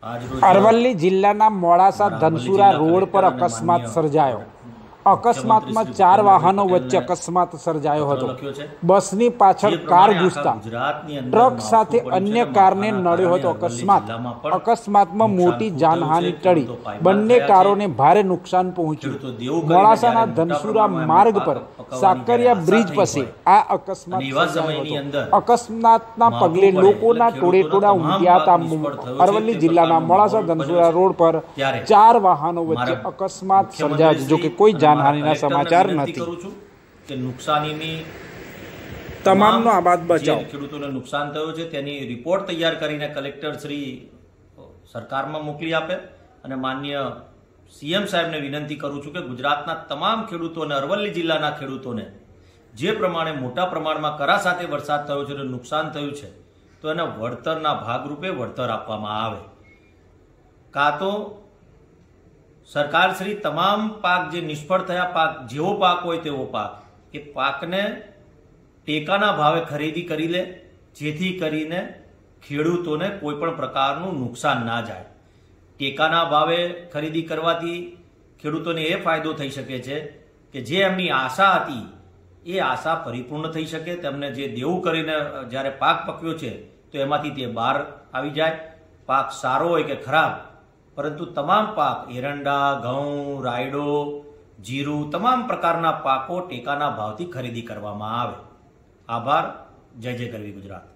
અરવલ્લી જિલ્લાના મોડાસા ધનસુરા રોડ પર અકસ્માત સર્જાયો। અકસ્માતમાં 4 વાહનો વચ્ચે અકસ્માત સર્જાયો હતો। બસની પાછળ કાર ઘૂસતા ટ્રક સાથે અન્ય કારને નડ્યો હતો। અકસ્માતમાં મોટી જાનહાનિ ટળી। બંને કારોને ભારે નુકસાન પહોંચ્યું। મોડાસાના ધનસુરા માર્ગ પર સાકરિયા બ્રિજ પાસે આ અકસ્માત સર્જાયો હતો। અકસ્માતના પગલે લોકોના ટોળેટોળા ઉમટ્યા હતા। અરવલ્લી જિલ્લાના મોડાસા ધનસુરા રોડ પર 4 વાહનો વચ્ચે અકસ્માત સર્જાયો। જો કે કોઈ જાનહાનિના સમાચાર નથી। કે નુકસાનીની તમામનો આબાદ બચાવ। ખેડૂતોને નુકસાન થયું છે તેની રિપોર્ટ તૈયાર કરીને કલેક્ટર શ્રી સરકારમાં મોકલી આપે અને માનનીય સીએમ સાહેબને વિનંતી કરું છું કે ગુજરાતના તમામ ખેડૂતોને, અરવલ્લી જિલ્લાના ખેડૂતોને જે પ્રમાણે મોટા પ્રમાણમાં કરા સાથે વરસાદ થયો છે અને નુકસાન થયું છે તો એના વળતરના ભાગરૂપે વળતર આપવામાં આવે। કાં તો સરકારશ્રી તમામ પાક જે નિષ્ફળ થયા પાક, જેવો પાક હોય તેવો પાક, એ પાકને ટેકાના ભાવે ખરીદી કરી લે, જેથી કરીને ખેડૂતોને કોઈ પણ પ્રકારનું નુકસાન ના જાય। ટેકાના ભાવે ખરીદી કરવાથી ખેડૂતોને એ ફાયદો થઈ શકે છે કે જે એમની આશા હતી એ આશા પરિપૂર્ણ થઈ શકે। તેમને જે દેવું કરીને જ્યારે પાક પક્યો છે તો એમાંથી તે બહાર આવી જાય। પાક સારો હોય કે ખરાબ, પરંતુ તમામ પાક એરંડા, ઘઉં, રાયડો, જીરું, તમામ પ્રકારના પાકો ટેકાના ભાવથી ખરીદી કરવામાં આવે। આભાર। જય જય ગરવી ગુજરાત।